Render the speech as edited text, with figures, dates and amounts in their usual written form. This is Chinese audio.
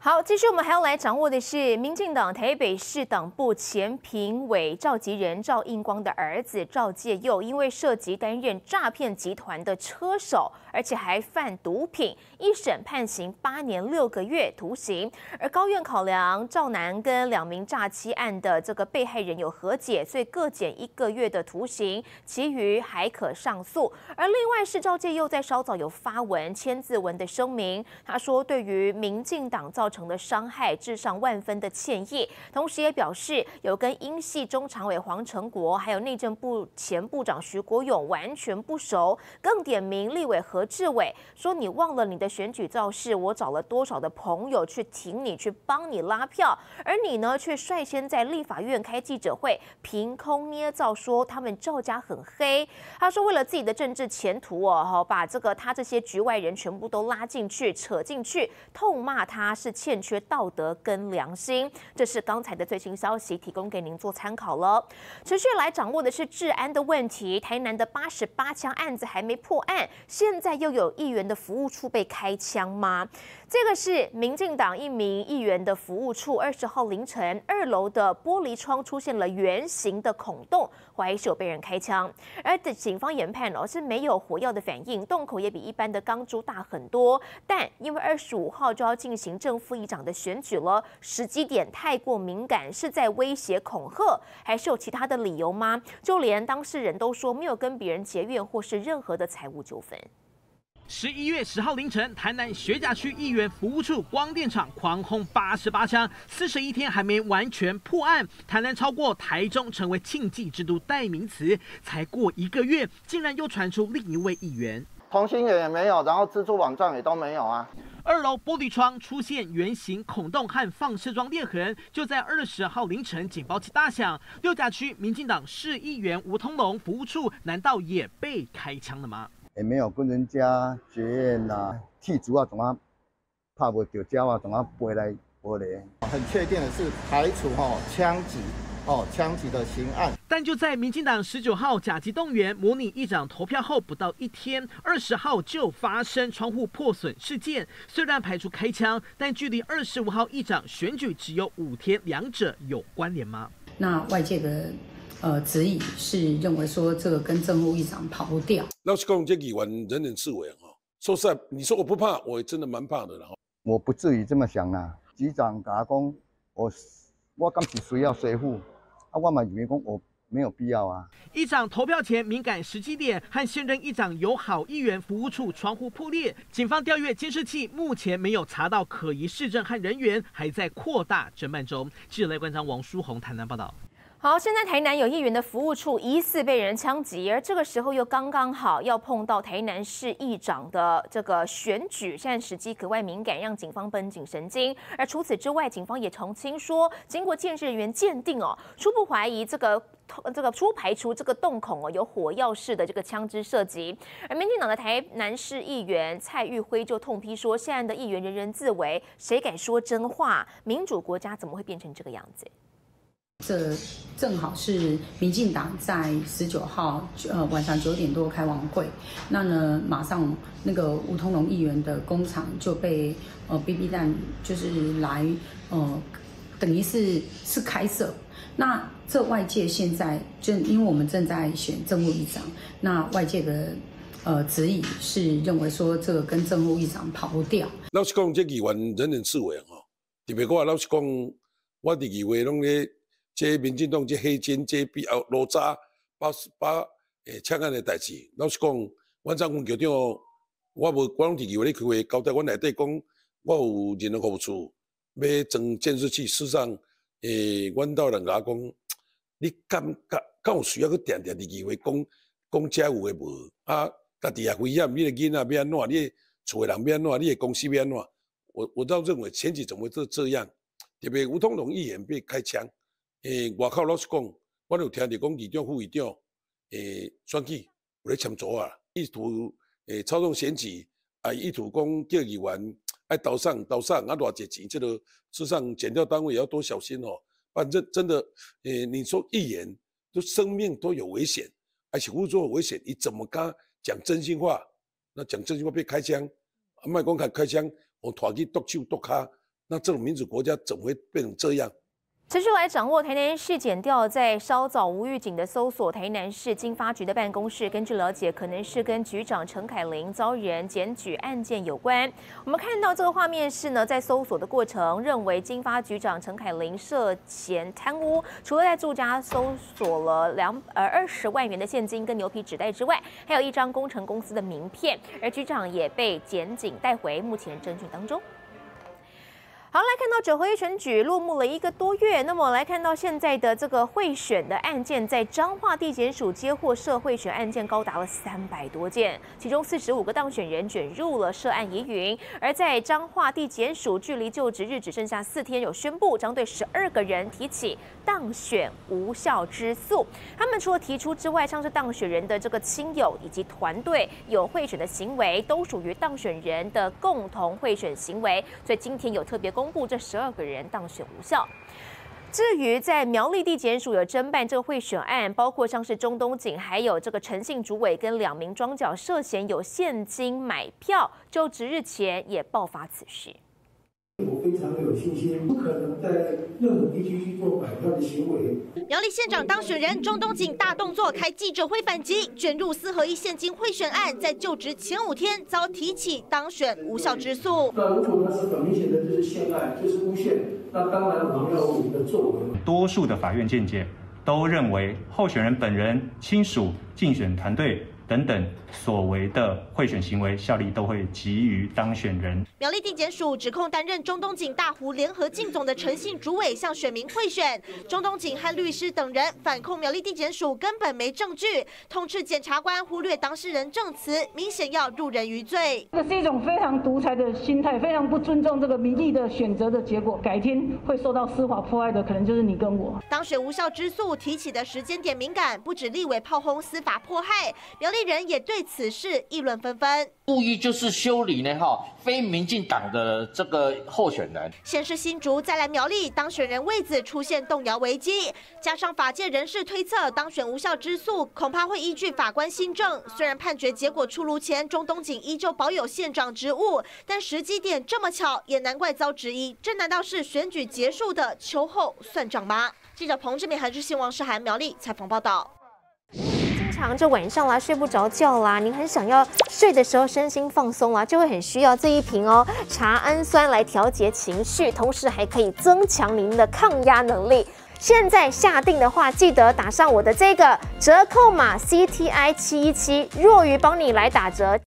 好，继续我们还要来掌握的是，民进党台北市党部前评委召集人赵应光的儿子赵介佑，因为涉及担任诈骗集团的车手，而且还贩毒品，一审判刑8年6个月徒刑。而高院考量赵男跟2名诈欺案的这个被害人有和解，所以各减1个月的徒刑，其余还可上诉。而另外是赵介佑在稍早有发文千字文的声明，他说对于民进党造成的伤害致上万分的歉意，同时也表示有跟英系中常委黄成国还有内政部前部长徐国勇完全不熟，更点名立委何志伟说你忘了你的选举造势，我找了多少的朋友去挺你，去帮你拉票，而你呢却率先在立法院开记者会，凭空捏造说他们赵家很黑。他说为了自己的政治前途把他这些局外人全部都拉进去扯进去，痛骂他是欠缺道德跟良心。这是刚才的最新消息，提供给您做参考了。持续来掌握的是治安的问题，台南的88枪案子还没破案，现在又有议员的服务处被开枪吗？这个是民进党1名议员的服务处，20号凌晨2楼的玻璃窗出现了圆形的孔洞，怀疑是有被人开枪。而警方研判是没有火药的反应，洞口也比一般的钢珠大很多。但因为25号就要进行正副议长的选举了，时机点太过敏感，是在威胁恐吓，还是有其他的理由吗？就连当事人都说没有跟别人结怨或是任何的财务纠纷。 11月10号凌晨，台南学甲区议员服务处光电厂狂轰88枪，41天还没完全破案。台南超过台中成为庆忌之都代名词，才过1个月，竟然又传出另一位议员同心圆也没有，然后蜘蛛网状也都没有啊。 2楼玻璃窗出现圆形孔洞和放射状裂痕，就在20号凌晨警报器大响。六甲区民进党市议员吴通龙服务处难道也被开枪了吗？ 也没有跟人家结怨呐，剔除啊，怎么怕不到脚啊，怎么飞来飞来。 很确定的是排除枪击的刑案。 但就在民进党19号甲级动员模拟议长投票后不到1天，20号就发生窗户破损事件。虽然排除开枪，但距离25号议长选举只有5天，两者有关联吗？ 那外界的质疑是认为说这个跟正副议长跑不掉。 老实讲，这议员人人自危哈。说实在，你说我不怕，我真的蛮怕的了。 我不至于这么想啦。局长甲我讲，我敢是谁要谁付，我嘛认为讲我没有必要啊。 议长投票前敏感时机点，和现任议长友好议员服务处窗户破裂，警方调阅监视器，目前没有查到可疑市政和人员，还在扩大侦办中。记者赖冠章、王书宏台南报道。 好，现在台南有议员的服务处疑似被人枪击，而这个时候又刚刚好要碰到台南市议长的这个选举，现在时机格外敏感，让警方绷紧神经。而除此之外，警方也澄清说，经过建设人员鉴定初步怀疑初排除这个洞孔有火药式的这个枪支射击。而民进党的台南市议员蔡玉辉就痛批说，现在的议员人人自危，谁敢说真话？民主国家怎么会变成这个样子？ 这正好是民进党在19号晚上9点多开完会，那呢马上那个吴通龙议员的工厂就被BB 弹就是来等于是开设。那这外界现在因为我们正在选正副议长，那外界的质疑是认为说这个跟正副议长跑不掉。 老实讲，这议员人人自危哈。特别我老实讲，我伫议会拢咧。这民进党这黑金这比罗渣88枪案的代志，老实讲，阮张文局长，我拢伫议会咧开会交代，阮内底讲，我有人人服务处要装监视器，事实上，阮到人甲讲，你敢有需要去定伫议会讲遮有诶无？啊，家己也危险，你的囡仔要安怎？你的厝的人要安怎？你的公司要安怎？我倒认为前几怎么会这样？特别吴通龙议员被开枪。外口老实讲，我有听到讲议长、副议长，选举有咧签组啊，意图操纵选举，啊，意图讲叫议员爱倒上啊，偌济钱，这个事实上检调单位也要多小心哦。反正真的，你说议员都生命都有危险，而且工作有危险，你怎么敢讲真心话？那讲真心话被开枪，卖讲开枪，我拖去剁手剁脚， 那这种民主国家怎么会变成这样？ 持续来掌握台南市检调在稍早无预警的搜索台南市经发局的办公室，根据了解，可能是跟局长陈凯琳遭人检举案件有关。我们看到这个画面是呢，在搜索的过程，认为经发局长陈凯琳涉嫌贪污，除了在住家搜索了20万元的现金跟牛皮纸袋之外，还有一张工程公司的名片，而局长也被检警带回，目前侦讯当中。好，来看到9合1选举落幕了1个多月，那么来看到现在的这个贿选的案件，在彰化地检署接获涉贿选案件高达了300多件，其中45个当选人卷入了涉案疑云。而在彰化地检署距离就职日只剩下4天，有宣布将对12个人提起当选无效之诉。他们除了提出之外，像是当选人的这个亲友以及团队有贿选的行为，都属于当选人的共同贿选行为，所以今天有特别公布这12个人当选无效。至于在苗栗地检署有侦办这个贿选案，包括像是中东锦，还有这个陈姓主委跟2名庄脚涉嫌有现金买票，就职日前也爆发此事。 我非常有信心，不可能在任何地区去做买票的行为。 苗栗县长当选人中东锦大动作开记者会反击，卷入4合1现金贿选案，在就职前5天遭提起当选无效之诉。 那如果他是很明显的就是陷害，就是诬陷，那当然我们要有我们的作为。 多数的法院见解都认为，候选人本人、亲属、竞选团队等等所为的贿选行为效力都会给予当选人。 苗栗地检署指控担任中东锦大湖联合竞总的陈姓主委向选民贿选，中东锦和律师等人反控苗栗地检署根本没证据，痛斥检察官忽略当事人证词，明显要入人于罪。 这是一种非常独裁的心态，非常不尊重这个民意的选择的结果，改天会受到司法迫害的可能就是你跟我。 当选无效之诉提起的时间点敏感，不止立委炮轰司法迫害，苗栗人也对此事议论纷纷。 故意就是修理呢非民进党的这个候选人。 先是新竹，再来苗栗，当选人位子出现动摇危机，加上法界人士推测当选无效之诉恐怕会依据法官新政。虽然判决结果出炉前，中东锦依旧保有县长职务，但时机点这么巧，也难怪遭质疑。这难道是选举结束的秋后算账吗？记者彭志明、韩志信、王世涵苗栗采访报道。 经常这晚上啦睡不着觉啦，您很想要睡的时候身心放松啦，就会很需要这一瓶茶氨酸来调节情绪，同时还可以增强您的抗压能力。现在下定的话，记得打上我的这个折扣码 CTI717，若鱼帮你来打折。